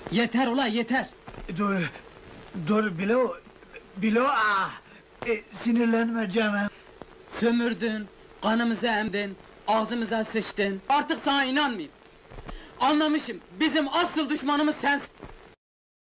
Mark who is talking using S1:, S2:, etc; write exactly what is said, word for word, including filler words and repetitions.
S1: Yeter ula yeter!
S2: Dur, dur Bilo, Bilo ah! E, sinirlenme canım.
S1: Sömürdün, kanımızı emdin, ağzımıza sıçtın. Artık sana inanmayayım! Anlamışım, bizim asıl düşmanımız sensin!